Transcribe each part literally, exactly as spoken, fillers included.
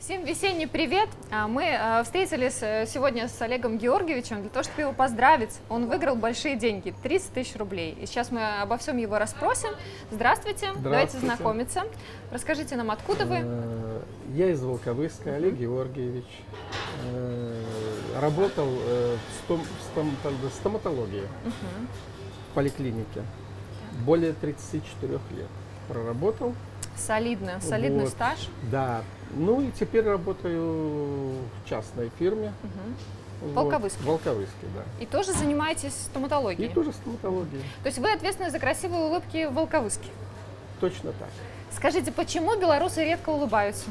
Всем весенний привет! Мы встретились сегодня с Олегом Георгиевичем для того, чтобы его поздравить. Он выиграл большие деньги, тридцать тысяч рублей. И сейчас мы обо всем его расспросим. Здравствуйте, Здравствуйте. Давайте знакомиться. Расскажите нам, откуда вы? Я из Волковыска, Олег Георгиевич. Работал в стоматологии, Угу. в поликлинике. Более тридцати четырёх лет проработал. Солидно, солидный Вот. стаж. Да. Ну и теперь работаю в частной фирме. Угу. Вот. Волковыске. В Волковыске, да. И тоже занимаетесь И стоматологией? тоже стоматологией. То есть вы ответственны за красивые улыбки в Волковыске? Точно так. Скажите, почему белорусы редко улыбаются?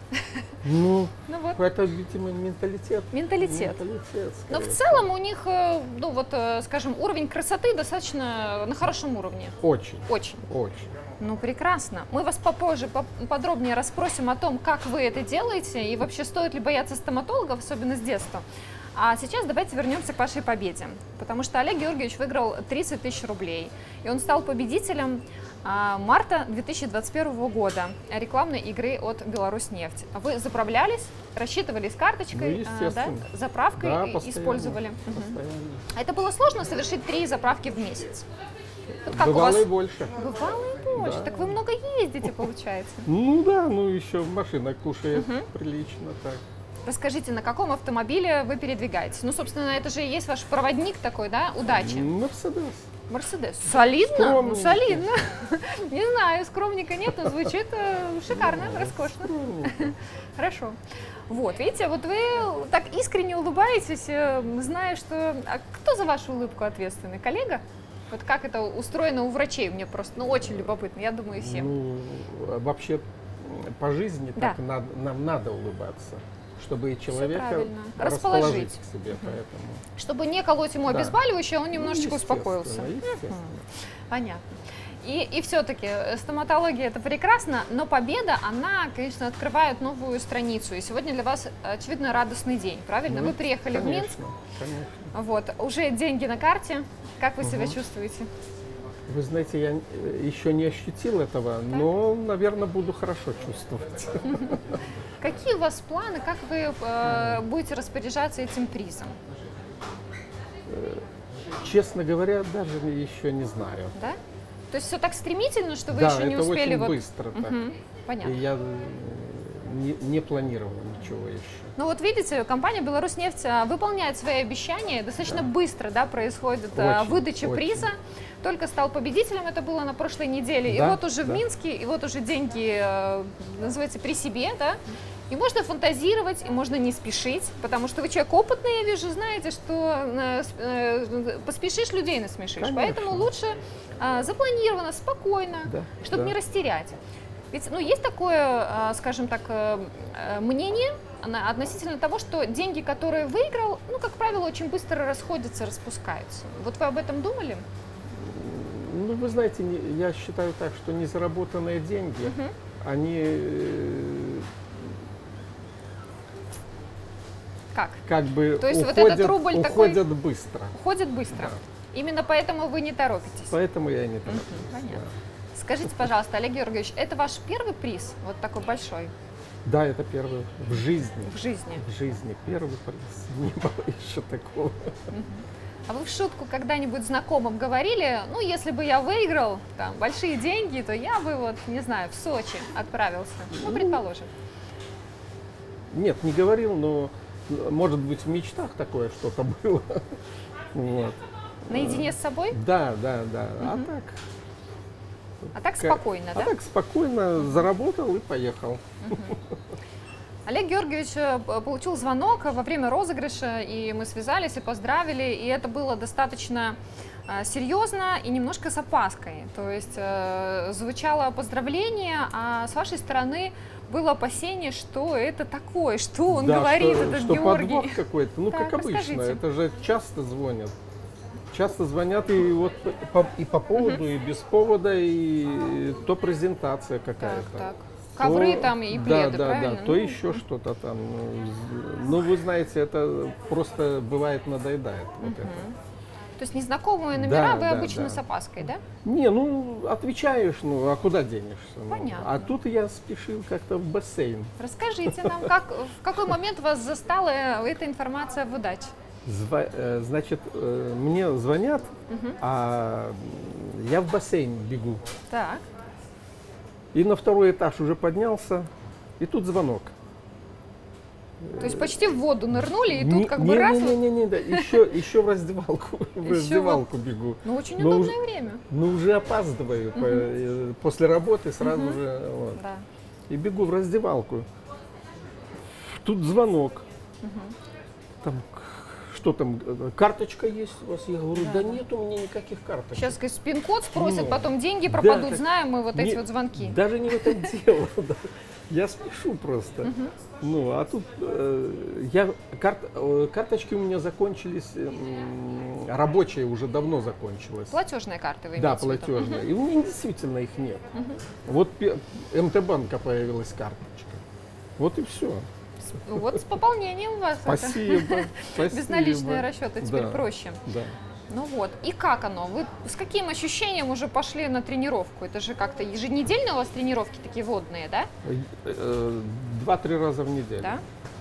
Ну, Ну вот. это, видимо, менталитет. Менталитет. Менталитет, Но в скорее целом у них, э, ну вот, э, скажем, уровень красоты достаточно на хорошем уровне. всего. Очень, Очень. очень. Ну, прекрасно. Мы вас попозже поп- подробнее расспросим о том, как вы это делаете и вообще стоит ли бояться стоматологов, особенно с детства. А сейчас давайте вернемся к вашей победе, потому что Олег Георгиевич выиграл тридцать тысяч рублей, и он стал победителем а, марта две тысячи двадцать первого года рекламной игры от Беларусьнефть. Вы заправлялись, рассчитывались карточкой, Ну, а, да, естественно. заправкой Да, и постоянно, использовали. Мгм. постоянно. А это было сложно совершить три заправки в месяц? Вот как у Бывало вас? и больше. Бывало и больше. Да. Так вы много ездите, получается. Ну да, ну еще машина кушает Мгм. прилично так. Расскажите, на каком автомобиле вы передвигаетесь? Ну, собственно, это же и есть ваш проводник такой, да, удачи. Мерседес. Мерседес. Солидно? Ну, Скромненько. солидно. Не знаю, скромника нет, но звучит э, шикарно, роскошно. Скромненько. Хорошо. Вот, видите, вот вы так искренне улыбаетесь, э, зная, что... А кто за вашу улыбку ответственный? Коллега? Вот как это устроено у врачей? Мне просто, ну, очень любопытно, я думаю, и всем. Ну, вообще по жизни Да. так надо, нам надо улыбаться, чтобы и человека правильно. расположить Расположить. к себе. Поэтому. Чтобы не колоть ему Да. обезболивающее, он Ну, немножечко естественно, успокоился. естественно. Понятно. И, и все-таки стоматология это прекрасно, но победа, она, конечно, открывает новую страницу. И сегодня для вас, очевидно, радостный день, правильно? Ну, Вы приехали в Минск, конечно, конечно. вот, уже деньги на карте. Как вы себя Мгм. чувствуете? Вы знаете, я э, еще не ощутил этого, но, наверное, буду хорошо чувствовать. Какие у вас планы, как вы э, будете распоряжаться этим призом? Честно говоря, даже еще не знаю. Да? То есть все так стремительно, что вы Да, еще не это успели очень вот... быстро так. Мгм. Понятно. И я э, не, не планировал ничего еще. Ну вот видите, компания «Беларусьнефть» а, выполняет свои обещания, достаточно Да. быстро, да, происходит а, Очень, выдача очень. приза. Только стал победителем, это было на прошлой неделе, и Да, вот уже в да. Минске, и вот уже деньги, э, называется, при себе, да. И можно фантазировать, и можно не спешить, потому что вы человек опытный, я вижу, знаете, что э, с- э, поспешишь, людей насмешишь. Конечно. Поэтому лучше э, запланированно, спокойно, Да, чтобы да. не растерять. Ведь, ну, есть такое, э, скажем так, э, э, мнение на- относительно того, что деньги, которые выиграл, ну, как правило, очень быстро расходятся, распускаются. Вот вы об этом думали? Ну, вы знаете, не- я считаю так, что незаработанные деньги, Мгм. они э, Как? как бы То есть вот уходят, этот рубль уходят быстро. Уходит быстро. Именно поэтому вы не торопитесь. Поэтому я и не тороплюсь. понятно. да. Скажите, пожалуйста, Олег Георгиевич, это ваш первый приз, вот такой большой, Да, это первый в жизни. в жизни? В жизни первый приз. Не было еще такого. А вы в шутку когда-нибудь знакомым говорили, ну, если бы я выиграл там большие деньги, то я бы, вот, не знаю, в Сочи отправился, ну, предположим. Нет, не говорил, но может быть в мечтах такое что-то было. Вот. Наедине с собой? Да, да, да. А так, А так ка- спокойно, а да? так спокойно заработал и поехал. Олег Георгиевич э, п- получил звонок во время розыгрыша, и мы связались и поздравили, и это было достаточно э, серьезно и немножко с опаской. То есть э, звучало поздравление, а с вашей стороны было опасение, что это такое, что он Да, говорит, что, этот что Георгий. подвох какой-то. Ну, Так, как обычно, расскажите. это же часто звонят. Часто звонят и вот по, и по поводу, и без повода, и то презентация Так, какая-то. так. Ковры то- там и да, пледы, да, правильно? Да, то Ну, еще что-то там. Ну, з- ну, вы знаете, это просто бывает надоедает. Вот это. То То есть незнакомые номера Да, вы да, обычно да. с опаской, да? Не, ну, отвечаешь, ну, а куда денешься? Ну, Понятно. а тут я спешил как-то в бассейн. Расскажите нам, как, в какой момент вас застала эта информация в удаче? Зва- э, Значит, э, мне звонят, Мгм. а я в бассейн бегу. Так. И на второй этаж уже поднялся, и тут звонок. То есть почти в воду нырнули, и тут Не- как не, бы раз... Не, вот- не, не, да, еще, еще в раздевалку, в Еще раздевалку бегу. Ну, очень Но удобное уже- время. Ну, уже опаздываю. по- э, После работы сразу Мгм. же. Вот. Да. И бегу в раздевалку. Тут звонок. Там, к- что там, э, карточка есть у вас? Я говорю, да, Да, да. нет у меня никаких карточек. Сейчас, говорит, пин-код спросят, Ну, потом деньги да, пропадут, так знаем мы вот эти не- вот звонки. Даже не в этом дело. да. Я спешу просто. Ну, а тут э, я, карт, э, карточки у меня закончились, м, рабочие уже давно закончилась. Платежные карты вы Да, имеете в виду? платежные. И у меня действительно их нет. Вот пе- МТ-банка появилась карточка. Вот и все. Мгм. Вот с пополнением у вас это. Спасибо. спасибо. Безналичные расчеты теперь Да, проще. Да. Ну вот, и как оно? Вы с каким ощущением уже пошли на тренировку? Это же как-то еженедельно у вас тренировки такие водные, да? Э, э, Два-три раза в неделю. Да?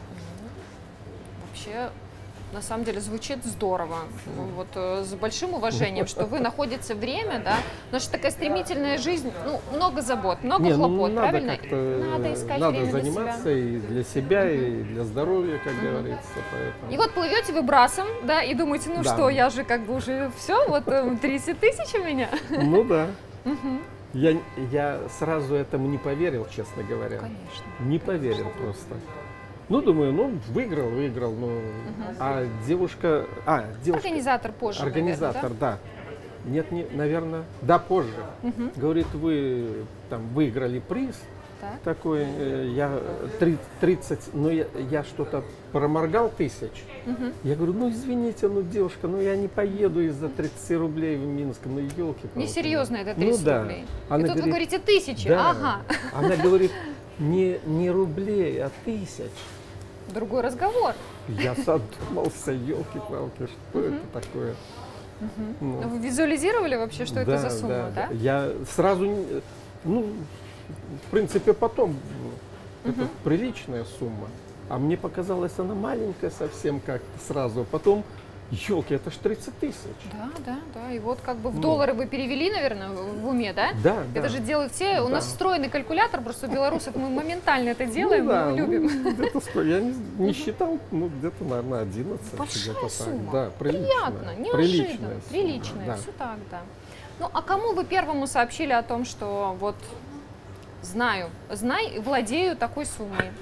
Вообще, на самом деле, звучит здорово. Ну, Вот э, с большим уважением, что вы находите время, да? Наша такая стремительная жизнь, ну, много забот, много Не, ну, хлопот, надо правильно? как-то, э, Надо искать надо время для заниматься себя. и для себя, и для здоровья, как говорится. Поэтому. И вот плывете вы брасом, да, и думаете, ну Да. что, я же как бы уже все, вот э, тридцать тысяч у меня. Ну да. Я, я сразу этому не поверил, честно говоря. Конечно. Не поверил просто. Ну, думаю, ну, выиграл, выиграл. Ну, а девушка... А, девушка... Организатор позже, Организатор, наверное, да. Нет, не, наверное, да, позже. Говорит, вы там выиграли приз да? Так. такой, э, я три- тридцать, ну, я, я что-то проморгал тысяч. Я говорю, ну, извините, ну, девушка, ну, я не поеду из-за тридцати рублей в Минск, ну, елки. Несерьезно это тридцать Ну, да. рублей. Она и тут вы говорит, говорите тысячи, да. ага. Она говорит, не, не рублей, а тысяч. Другой разговор. Я задумался, елки-палки, что это такое? Ну, Вы визуализировали вообще, что это да, за сумма, да? Я сразу, не- ну, в принципе, потом, это приличная сумма, а мне показалась она маленькая совсем как-то сразу. Потом, елки, это ж тридцать тысяч. Да, да, да. И вот как бы в Ну. доллары вы перевели, наверное, в в уме, да? Да, да. Это же делают все. У Да. нас встроенный калькулятор, просто у белорусов мы моментально это Ну делаем, да, мы любим. ну, где-то сколько, я не, не считал, ну, где-то, наверное, одиннадцать. Большая где-то так. сумма. Да, приличная. Приятно, неожиданно, Приличная сумма, приличная, да. все так, да. Ну, а кому вы первому сообщили о том, что вот знаю, знай, владею такой суммой?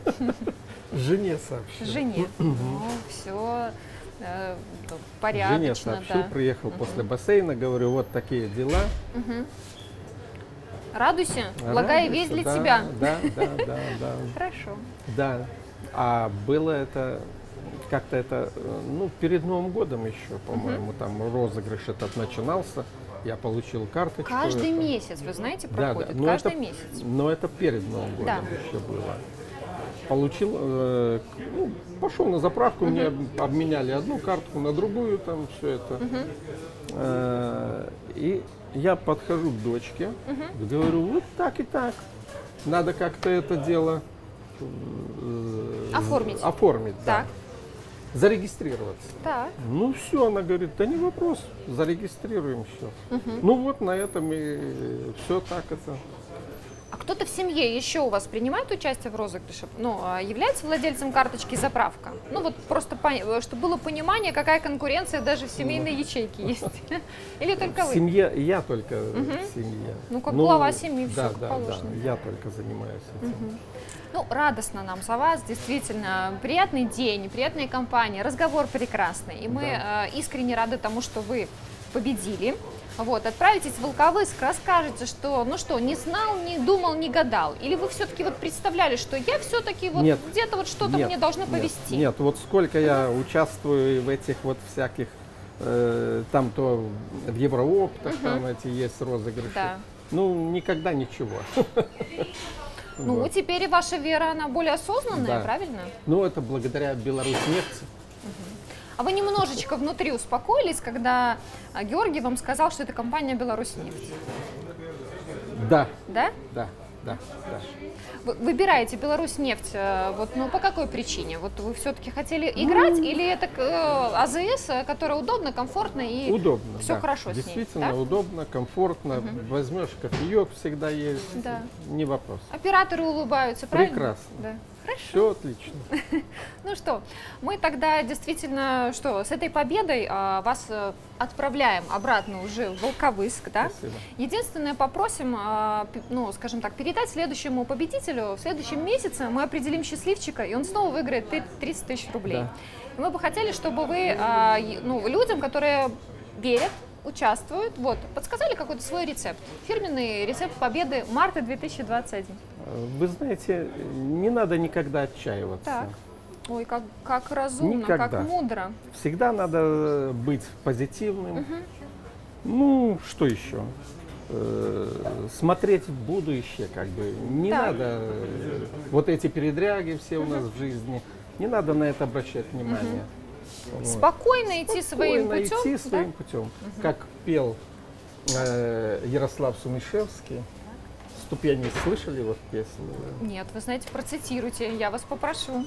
Жене сообщил. Жене. Ну, все порядочно, Жене сообщил, да. приехал после бассейна, говорю, вот такие дела. Мгм. Радуйся, благая Радуйся, весть для да, тебя. Да, да, да, да. Хорошо. Да. А было это как-то это, э, ну, перед Новым годом еще, по-моему, там розыгрыш этот начинался. Я получил карточку. Каждый это. месяц, вы знаете, Да, да. проходит. Но Каждый это, месяц. Но это перед Новым годом Да. еще было. Получил, э, ну, пошел на заправку, мне обменяли одну картку на другую, там все это. Э, и я подхожу к дочке, говорю, вот так и так. Надо как-то это дело э, Оформить. Оформить, да. Так. Зарегистрироваться. Так. Ну все, она говорит, да не вопрос, зарегистрируем все. Ну вот на этом и все так это. А кто-то в семье еще у вас принимает участие в розыгрыше? Ну, а является владельцем карточки заправка? Ну, вот просто, пон- чтобы было понимание, какая конкуренция даже в семейной ячейке есть. Или только В вы? семье я только в семье. Ну, как глава семьи, да, всё как да, положено. Да, я только занимаюсь этим. Ну, радостно нам за вас, действительно. Приятный день, приятная компания, разговор прекрасный. И мы э, искренне рады тому, что вы победили. Вот, отправитесь в Волковыск, расскажете, что, ну что, не знал, не думал, не гадал. Или вы все-таки вот представляли, что я все-таки вот Нет. где-то вот что-то Нет, мне должно нет, повести. Нет, вот сколько я участвую в этих вот всяких, э, там то в Еврооптах, там эти есть розыгрыши. Да. Ну, никогда ничего. Ну, Вот. теперь и ваша вера, она более осознанная, Да. правильно? Ну, это благодаря Беларусьнефти. А вы немножечко внутри успокоились, когда а, Георгий вам сказал, что это компания «Беларусьнефть»? Да. Да? Да, да, да. Вы выбираете «Беларусьнефть», э, вот, ну, по какой причине? Вот вы все-таки хотели играть, ну, или это э, АЗС, которая удобно, комфортно и удобно, все да. хорошо с ней? Действительно Да? удобно, комфортно. Угу. Возьмешь кофеек, всегда есть, да. Не вопрос. Операторы улыбаются, правильно? Прекрасно. Да. Хорошо. Все отлично. Ну что, мы тогда действительно, что, с этой победой а, вас а, отправляем обратно уже в Волковыск, да? Спасибо. Единственное, попросим, а, ну, скажем так, передать следующему победителю. В следующем месяце мы определим счастливчика, и он снова выиграет тридцать тысяч рублей. Да. И мы бы хотели, чтобы вы, а, ну, людям, которые верят, участвуют, вот, подсказали какой-то свой рецепт. Фирменный рецепт победы марта две тысячи двадцать один. Вы знаете, не надо никогда отчаиваться. Так. Ой, как, как разумно, никогда. Как мудро. Всегда надо быть позитивным. Угу. Ну, что еще? Смотреть в будущее, как бы. Не так. надо вот эти передряги все у нас в жизни. Не надо на это обращать внимание. Угу. Вот. Спокойно идти Спокойно своим путем. идти своим да? путем. Угу. Как пел э, Ярослав Сумишевский. «Ступени» слышали вот песню? Нет, вы знаете, процитируйте, я вас попрошу.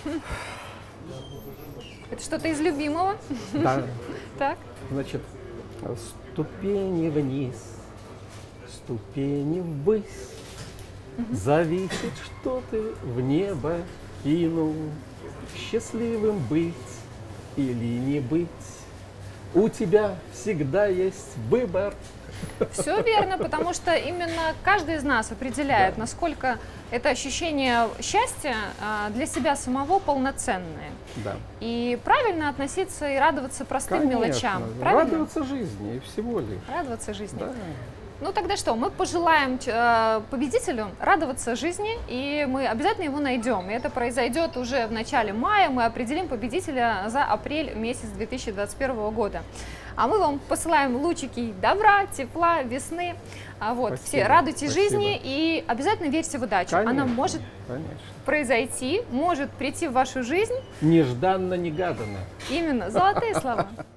Это что-то из любимого? Да. Так. Значит, ступени вниз, ступени ввысь, зависит, что ты в небо кинул, счастливым быть или не быть. У тебя всегда есть выбор. Все верно, потому что именно каждый из нас определяет, да. насколько это ощущение счастья для себя самого полноценное. Да. И правильно относиться и радоваться простым Конечно. мелочам. Правильно? Радоваться жизни и всего лишь. Радоваться жизни. Да. Ну тогда что, мы пожелаем э, победителю радоваться жизни, и мы обязательно его найдем. И это произойдет уже в начале мая, мы определим победителя за апрель месяц две тысячи двадцать первого года. А мы вам посылаем лучики добра, тепла, весны. А вот, спасибо, все радуйтесь спасибо. жизни и обязательно верьте в удачу. Конечно, Она может конечно. произойти, может прийти в вашу жизнь. Нежданно-негаданно. Именно, золотые слова.